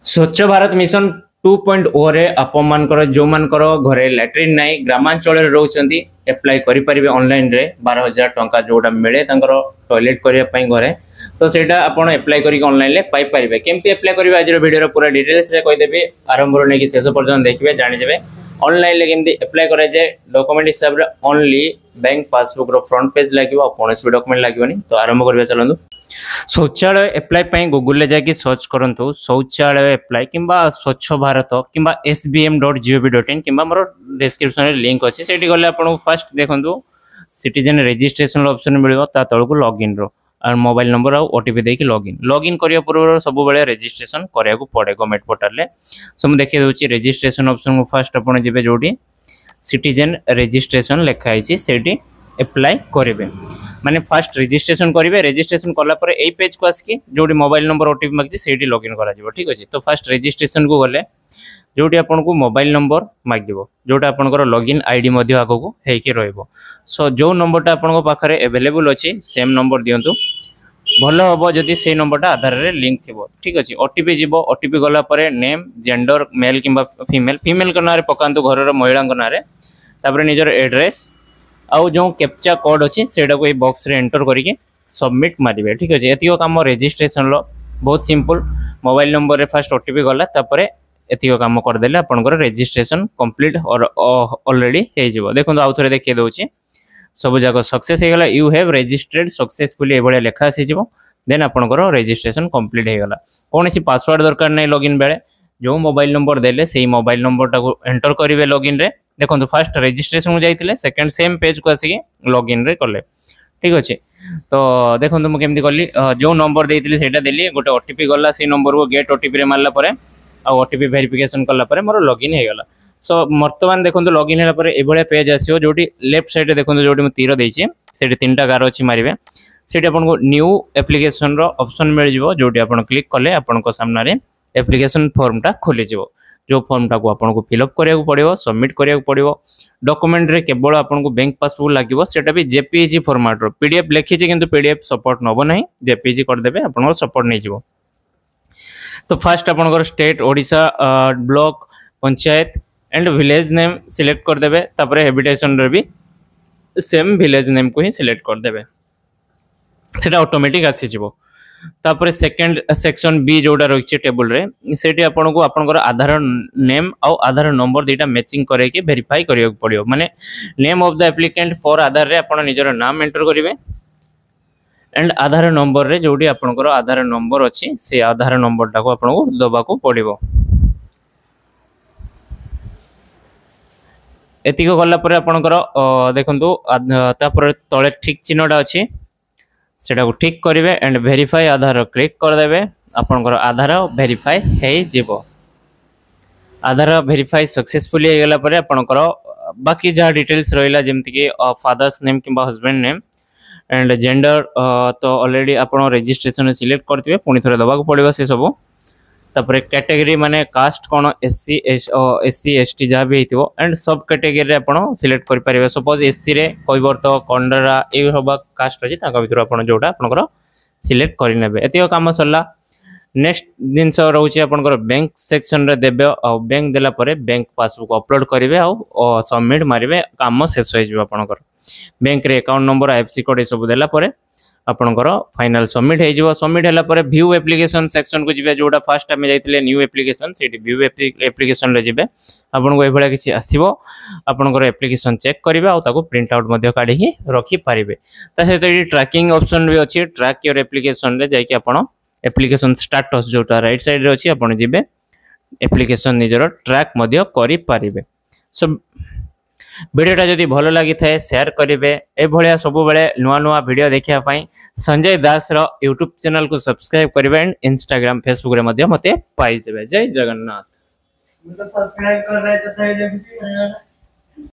स्वच्छ भारत मिशन 2.0 रे आपण मानकर जो मानकर घरे लैट्रिन नाही ग्रामांचल रे रहउचंती अप्लाई करि परिबे ऑनलाइन रे 12000 टंका जोडा मिले तांकर टॉयलेट करिया पई घरे तो सेटा आपण अप्लाई करि ऑनलाइन ले पाई परिबे केमती अप्लाई करिवे आज वीडियो रो पूरा डिटेल्स रे कहि देबे आरंभ रो नै कि शेष पर्यंत देखिबे जानि जेबे ऑनलाइन ले केमती अप्लाई करे जे डॉक्यूमेंट हिसाब रे ओनली बैंक पासबुक रो फ्रंट पेज लागिवो कोनोस भी डॉक्यूमेंट लागिवनी तो आरंभ करबे चलंदु शौचालय अप्लाई पई गूगल ले जाके सर्च करंतु शौचालय अप्लाई किंबा स्वच्छ भारत किंबा sbm.gov.in किंबा मोर डिस्क्रिप्शन रे लिंक अछि सेठी गले आपन फर्स्ट देखंतु सिटीजन रजिस्ट्रेशन ऑप्शन मिलबो ता तळकु लॉगिन रो और मोबाइल नंबर और ओटीपी देके लॉगिन करिया पूर्व सब बेले रजिस्ट्रेशन करिया को पड़े गवर्नमेंट पोर्टल ले सम देखि दोची रजिस्ट्रेशन ऑप्शन को फर्स्ट अपन जेबे जोडी सिटीजन रजिस्ट्रेशन लिखा है सेठी अप्लाई करिवे माने फर्स्ट रजिस्ट्रेशन करिवे रजिस्ट्रेशन करला पर एई पेज को आसकी जोडी मोबाइल नंबर ओटीपी मागछि सेठी लॉगिन करा जिवो ठीक अछि तो फर्स्ट रजिस्ट्रेशन को गले जोडी आपन को मोबाइल नंबर मागिबो जोटा आपन को लॉगिन आईडी मध्ये आगो को हेकी रहइबो सो जो नंबरटा आपन को पाखरे अवेलेबल अछि सेम नंबर दियंतु भलो हबो जदी से नंबरटा आधार रे लिंक थिबो ठीक अछि ओटीपी जिवो ओटीपी गला परे नेम जेंडर मेल किंबा फीमेल को नारे पकांतु घर रो महिला को नारे तापर निजर एड्रेस आउ जो कैप्चा कोड अछि सेडा को ए बॉक्स रे एंटर करिके सबमिट मारिबे ठीक अछि एतियो काम रजिस्ट्रेशन लो बहुत सिंपल मोबाइल नंबर रे फर्स्ट ओटीपी गला तापर एतियो काम कर देले आपनकर रजिस्ट्रेशन कंप्लीट और ऑलरेडी हे जिवो देखो आउ थरे देखि दोछि सब जगह सक्सेस हे गला यू हैव रजिस्टर्ड सक्सेसफुली ए बळे लेखा आसी जिवो देन आपनकर रजिस्ट्रेशन कंप्लीट हे गला कोनसी पासवर्ड दरकार नै लॉगिन बेले जो मोबाइल नंबर देले सेही मोबाइल नंबर टाको एंटर करिवे लॉगिन रे देखो फर्स्ट रजिस्ट्रेशन को जाइतिले सेकंड सेम पेज को आसी लॉगिन रे करले ठीक अछि तो देखो म केमती करली जो नंबर देइतिले सेटा देली गोटे ओटीपी गला से नंबर को गेट ओटीपी रे मारला परे आ ओटीपी वेरिफिकेशन करला परे मोर लॉगिन हे गला सो वर्तमान देखो लॉगिन हेला परे ए बळे पेज आसीओ जोटी लेफ्ट साइड देखो जोटी म तीर देइछि सेठी तीनटा गार अछि मारिबे सेठी आपन को न्यू एप्लीकेशन रो ऑप्शन मिल जिवो जोटी आपन क्लिक करले आपन को सामने रे एप्लीकेशन फॉर्म टा खोली जिवो जो फॉर्म टा को आपन को फिल अप करिया को पड़िबो सबमिट करिया को पड़िबो डॉक्यूमेंट रे केवल आपन को बैंक पासबुक लागिवो सेटा भी जेपीजी फॉर्मेट रो पीडीएफ लेखि जे किंतु पीडीएफ सपोर्ट नबो नाही जेपीजी कर देबे आपन को सपोर्ट नै जिवो तो फर्स्ट आपन को state Odisha block panchayat and village name select कर देबे तापरे हैबिटेशन रे भी सेम विलेज नेम को ही सिलेक्ट कर देबे सेटा ऑटोमेटिक आसी जिवो तापरे सेकंड सेक्शन बी जोडा रहिछि टेबल रे सेठी आपन को आपन आधार नेम और आधार नंबर दीटा मैचिंग करे के वेरीफाई करियो पड़ियो माने name of the applicant for Aadhaar रे आपन निजर नाम एंटर करिवे एंड आधार नंबर रे जोडी आपन आधार नंबर अछि से आधार नंबर टा को आपन को दबा को पड़िबो एतिको गल्ला परे आपन देखंतु तापर तळे ठीक चिन्हटा अछि सेटा को ठीक करिवे एंड वेरीफाई आधार क्लिक कर देबे आपन आधार वेरीफाई हे जिवो आधार वेरीफाई सक्सेसफुली हे गेला परे आपन बाकी जा डिटेल्स रहिला जेमति कि फादर्स नेम किबा हस्बैंड नेम एंड जेंडर तो ऑलरेडी आपन रजिस्ट्रेशन सिलेक्ट करथिबे पुनी थरे दबा को पड़िबो से सब तापर कैटेगरी माने कास्ट कोन एससी एसटी जा भी हितबो एंड सब कैटेगरी रे आपण सिलेक्ट करि परिबे सपोज एससी रे कइबर्त कंडरा ए होबा कास्ट अछि ताका भितर आपण जोटा आपनकर सिलेक्ट करि नेबे एतियो काम सरला नेक्स्ट दिन से रहउछि आपनकर बैंक सेक्शन रे देबे आ बैंक देला परे बैंक पासबुक अपलोड करिवे आ सबमिट मारिवे काम शेष होय जिवो आपनकर बैंक रे अकाउंट नंबर आईएफएससी कोड ए सब देला परे आपनकर फाइनल सबमिट हे जिवो सबमिट हैला परे व्यू एप्लीकेशन सेक्शन को जिवे जोडा फर्स्ट टाइम जाइतिले न्यू एप्लीकेशन सेठी व्यू एप्लीकेशन रे जिवे आपन को एभला किछि आसीबो आपनकर एप्लीकेशन चेक करिवे आ ताको प्रिंट आउट मध्ये काढी ही रखि पारिबे ता सहित एडी ट्रैकिंग ऑप्शन भी अछि ट्रैक योर एप्लीकेशन रे जाय कि आपन एप्लीकेशन स्टेटस जोटा राइट साइड रे अछि आपन जिवे एप्लीकेशन निजर ट्रैक मध्ये करि पारिबे सो वीडियोटा जदि भलो लागि थाए शेयर करिवे ए भलिया सब बेले नुवा नुवा वीडियो देखिया पई संजय दास रो YouTube चैनल को सब्सक्राइब करिवे एंड Instagram Facebook रे मध्ये मते पाई जेबे जय जगन्नाथ। सब्सक्राइब कर रहे थे